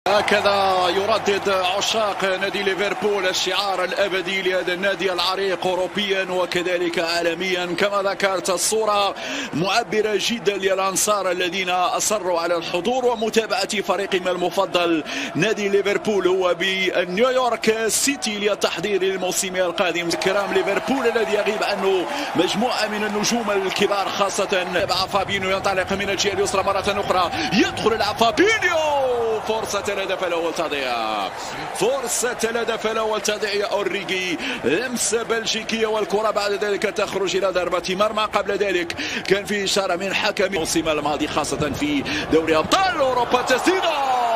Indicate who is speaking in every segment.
Speaker 1: هكذا يردد عشاق نادي ليفربول الشعار الأبدي لهذا النادي العريق أوروبيا وكذلك عالميا. كما ذكرت الصورة معبرة جدا للأنصار الذين أصروا على الحضور ومتابعة فريقهم المفضل نادي ليفربول هو بنيويورك سيتي للتحضير للموسم القادم. كرام ليفربول الذي يغيب عنه مجموعة من النجوم الكبار خاصة فابينيو ينطلق من الجهة اليسرى مرة أخرى يدخل فابينيو فرصة الهدف الأول تضيع تضيع أوريغي لمسة بلجيكية والكرة بعد ذلك تخرج إلى ضربة مرمى. قبل ذلك كان في إشارة من حكم الموسم الماضي خاصة في دوري أبطال أوروبا. تسديدة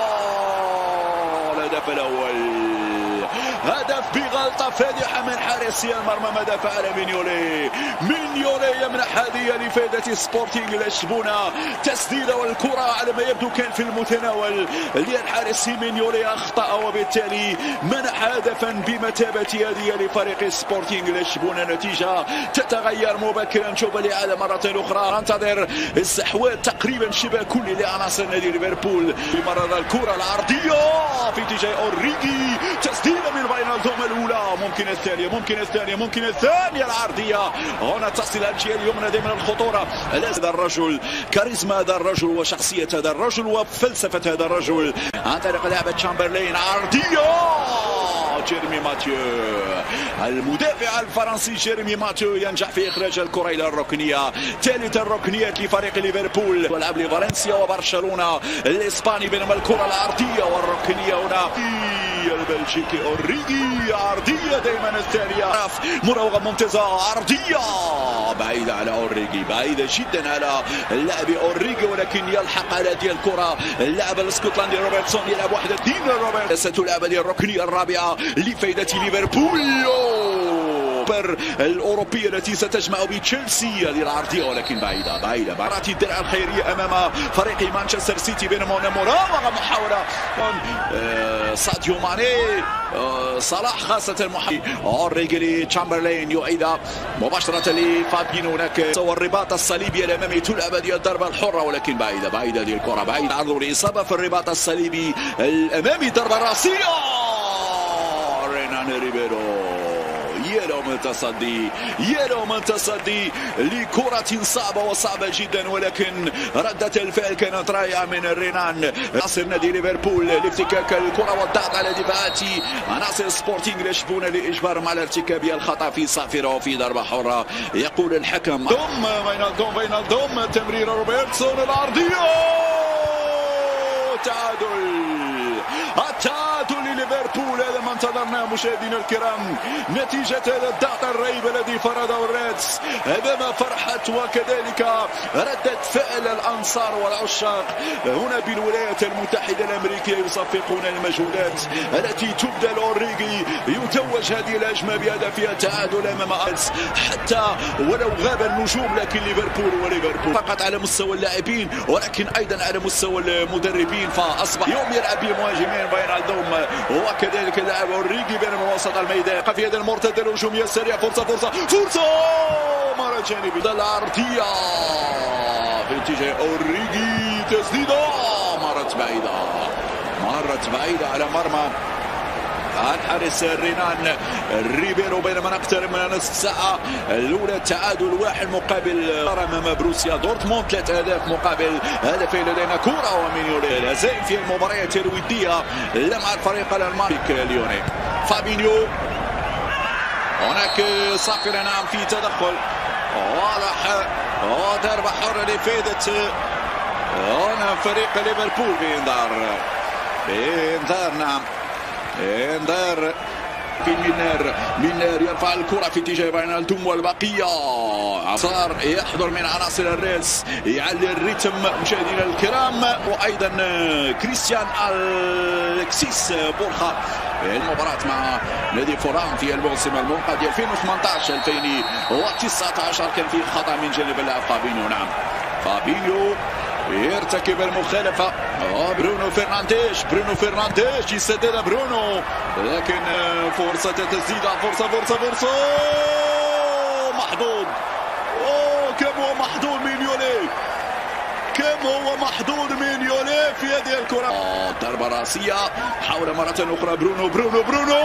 Speaker 1: الهدف الأول هدف بغلطة فادحة من حارس المرمى. ماذا فعل مينيولي يمنح هذه لفائدة سبورتينغ لشبونة. تسديدة والكرة على ما يبدو كان في المتناول للحارس مينيولي أخطأ وبالتالي منح هدفا بمثابة هذه لفريق سبورتينغ لشبونة. نتيجة تتغير مبكرا. نشوف الإعادة مرة أخرى. ننتظر استحواذ تقريبا شبه كلي لعناصر نادي ليفربول. بمرة الكرة العرضية في اتجاه أوريغي. تسديدة من فاينالدوم الأولى ممكن الثانية العرضية. هنا تصل الجهة اليمنى ضمن الخطورة. هذا الرجل كاريزما هذا الرجل وشخصية هذا الرجل وفلسفة هذا الرجل عن طريق لعبة تشامبرلين. عرضية جيرمي ماتيو المدافع الفرنسي جيرمي ماتيو ينجح في إخراج الكرة إلى الركنية. ثالث الركنيات لفريق ليفربول ولعب لفالنسيا وبرشلونة الإسباني بينما الكرة العرضية والركنية هنا البلجيكي أوريغي. عرضية دائما الثانية مراوغة ممتازة. عرضية بعيدة على أوريغي بعيدة جدا على اللاعب أوريغي ولكن يلحق على هذه الكرة اللاعب الاسكتلندي روبرتسون. يلعب 1-2 روبرت. ستلعب الركنية الرابعة لفائدة ليفربول الأوروبية التي ستجمع بتشيلسي. هذه العرضية ولكن بعيدة مباراة الدرع الخيرية أمام فريق مانشستر سيتي بينما مراوغة محاولة ساديو ماني صلاح خاصة أوريغي تشامبرلين يعيدها مباشرة لفابينو. هناك والرباط الصليبي الأمامي تلعب هذه الضربة الحرة ولكن بعيدة هذه الكرة بعيدة. عرض الإصابة في الرباط الصليبي الأمامي. ضربة راسية رينان ريبيرو يرى من تصدي لكرة صعبة جدا ولكن ردة الفعل كانت رائعة من رينان عناصر نادي ليفربول لافتكاك الكرة والضغط على دفاعات عناصر سبورتينغ لشبونة لإجبارهم على ارتكاب الخطأ في صافرة وفي ضربة حرة. يقول الحكم فاينالدوم تمرير روبرتسون العرضية. التعادل لليفربول. هذا ما انتظرناه مشاهدينا الكرام. نتيجة هذا الضغط الرهيب الذي فرضه الريدز أمام فرحة وكذلك ردة فعل الأنصار والعشاق هنا بالولايات المتحدة الأمريكية يصفقون المجهودات التي تبذل. أوريغي يتوج هذه الهجمة بهدفها التعادل أمام ألس حتى ولو غاب النجوم لكن ليفربول فقط على مستوى اللاعبين ولكن أيضا على مستوى المدربين. فأصبح يوم يلعب بمهاجمين فاينالدوم وكذلك اللاعب أوريغي بينما وسط الميدان. في هذا المرتدة الهجومية السريعة فرصة مرة جانبية العرضية في اتجاه أوريغي. تسديدة مرت بعيدة على مرمى الحارس رينان ريبيرو. بينما نقترب من نصف ساعة الأولى التعادل 1-1 أمام بروسيا دورتموند. 3 أهداف مقابل هدفين. لدينا كورة ومينيولي الهزائم في المباريات الودية مع الفريق الألماني ليوني. فابينيو هناك صافرة نعم في تدخل واضح ضربة حرة لفائدة هنا فريق ليفربول بإنذار نعم انذار في مينير يرفع الكرة في اتجاه فاينالدوم والبقية. صار يحضر من عناصر الريدز يعلي الريتم مشاهدينا الكرام وأيضا كريستيان ألكسيس بورخا. المباراة مع نادي فولام في الموسم المنقضي 2018-2019 كان فيه خطأ من جانب اللاعب فابينيو. نعم فابينيو يرتكب المخالفة. برونو فرنانديش يسدد برونو لكن فرصة تسديدة فرصة محظوظ كم هو محظوظ مينيولي الحكم هو محظوظ مينيولي في هذه الكرة. ضربة راسية، حاول مرة أخرى برونو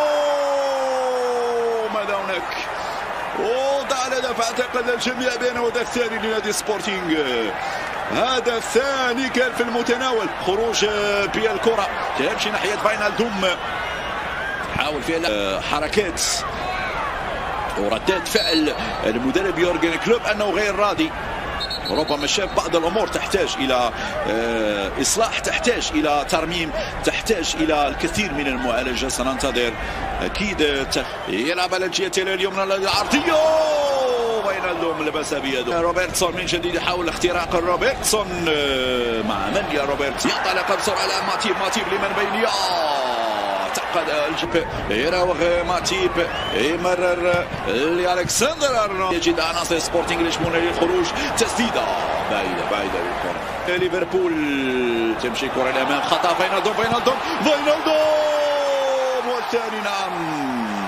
Speaker 1: ماذا هناك؟ وضع الهدف اعتقد الجميع بأنه هذا الثاني لنادي سبورتينغ، هذا الثاني كان في المتناول. خروج بالكرة تمشي ناحية فاينالدوم، حاول فيها حركات وردات فعل المدرب يورجن كلوب أنه غير راضي، ربما شاف بعض الأمور تحتاج إلى إصلاح، تحتاج إلى ترميم، تحتاج إلى الكثير من المعالجة. سننتظر أكيد. يلعب على الجهة اليمنى العرضية، فاينالدوم لبس بيده. روبرتسون من جديد يحاول اختراق روبرتسون مع من يا روبرت، ينطلق بسرعة على ماتيب لمن بينيه، اعتقد الجيب يراوغ ماتيب، يمرر لألكسندر أرنولد، يجد عناصر سبورتينغ لشمون للخروج، تسديدة بعيدة للكرة. ليفربول تمشي كرة الأمام، خطأ فاينالدوم والثاني، نعم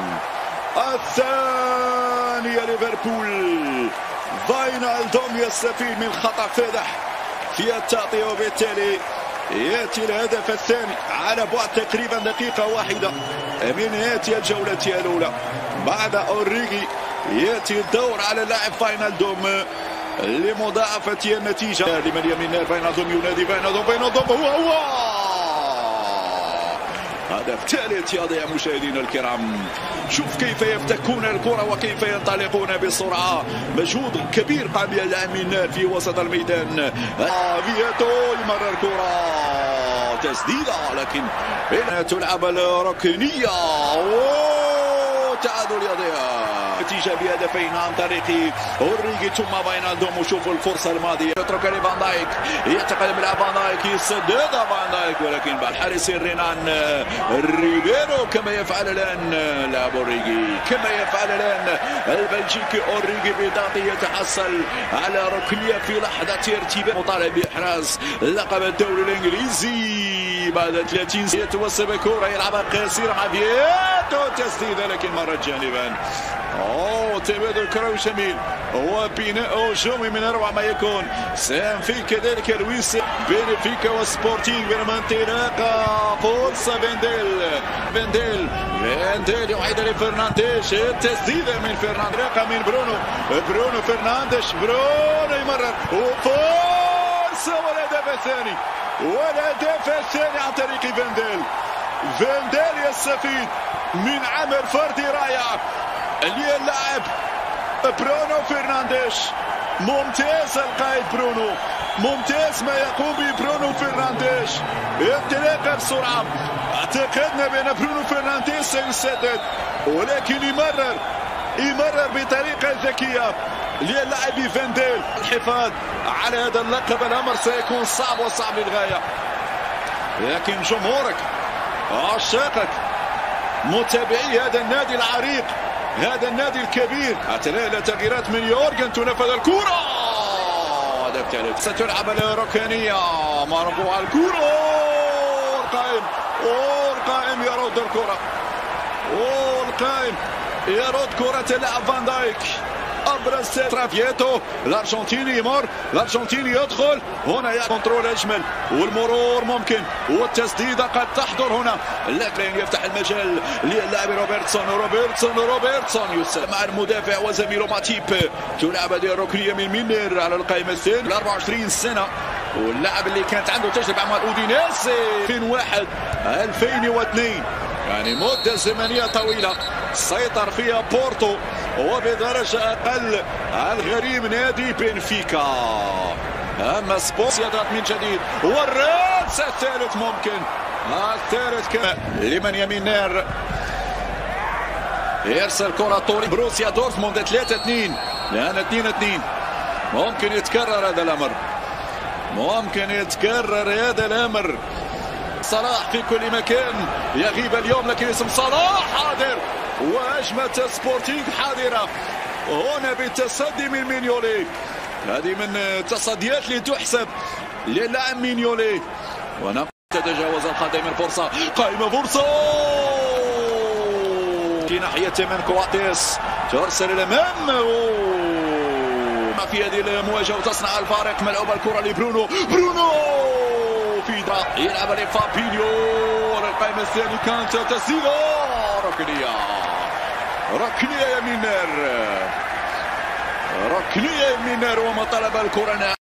Speaker 1: الثاني ليفربول. فاينالدوم يستفيد من خطأ فادح في التغطية، وبالتالي يأتي الهدف الثاني على بعد تقريبا دقيقة واحدة من نهاية الجولة الأولى. بعد أوريغي يأتي الدور على اللاعب فاينالدوم لمضاعفة النتيجة. لمن يمين فاينالدوم ينادي فاينالدوم هو هدف ثالث يضيع مشاهدينا الكرام. شوف كيف يفتكون الكرة وكيف ينطلقون بسرعة، مجهود كبير قام به اللاعب من في وسط الميدان. فيتو يمرر كرة، تسديدة لكن تلعب الركنية، تعادل يضيع نتيجة بهدفين عن طريق أوريغي ثم فاينالدوم. وشوفوا الفرصة الماضية، يترك لفان دايك، يتقدم إلى فان دايك، يسدد فان دايك، ولكن بعد حارس رينان ريبيرو كما يفعل الآن لاعب أوريغي، كما يفعل الآن البلجيكي أوريغي بضغط يتحصل على ركنية في لحظة ارتباك، مطالب بإحراز لقب الدوري الإنجليزي بعد 30 سنة. يتوسط بكرة يلعبها قصيرة مع فيتو، تسديدة لكن مرت جانبا. تبادل كروي جميل وبناء هجومي من اروع ما يكون. سينفي كذلك لويس بنفيكا وسبورتينغ بالانطلاقه، فرصه فينديل يعيد لفرنانديش، التسديده من فرنانديش من برونو فرنانديش، يمرر وفرصه والهدف الثاني عن طريق فينديل يستفيد من عمل فردي رائع للاعب برونو فرنانديش. ممتاز القائد برونو، ممتاز ما يقوم به برونو فرنانديش، انطلاقه بسرعه. اعتقدنا بان برونو فرنانديش سيسدد، ولكن يمرر بطريقه ذكيه للاعب فينديل. الحفاظ على هذا اللقب الامر سيكون صعب للغايه، لكن جمهورك، عشاقك، متابعي هذا النادي العريق، هذا النادي الكبير، إلى تغييرات من يورجن. تنفذ الكرة، هدف ثالث. ستلعب الركنية، مرفوعة الكرة، والقائم يرد الكرة، يرد كرة اللاعب فان دايك. أبرز ترافيتو، الأرجنتيني يمر، الأرجنتيني يدخل هنا، كنترول أجمل والمرور ممكن، والتسديدة قد تحضر هنا، لكن يفتح المجال للاعب روبرتسون يسلم مع المدافع وزميله ماتيب. تلعب هذه الركنية من مينير على القائمة الثانية، 24 سنة، واللاعب اللي كانت عنده تجربة مع اودينيسي 2001 2002، يعني مدة زمنية طويلة سيطر فيها بورتو، وبدرجة أقل الغريم نادي بنفيكا. أما سبورت يضغط من جديد، والرأس الثالث ممكن، الثالث كمان لمن يمينير، يرسل كرة طولية. بروسيا دورتموند 3-2، لأن 2-2 ممكن يتكرر هذا الأمر. صلاح في كل مكان يغيب اليوم، لكن اسم صلاح حاضر، وهجمة سبورتينغ حاضرة هنا بالتصدي من مينيولي. هذه من التصديات اللي تحسب للاعب مينيولي، تتجاوز الخط من فرصة في ناحية من كواتيس، ترسل الأمام في هذه المواجهة وتصنع الفارق. ملعوبة الكرة لبرونو، في يلعب لفابينيو، القائم الثاني كانت تسديدة ركنية يمين نار، وما طلب الكرة.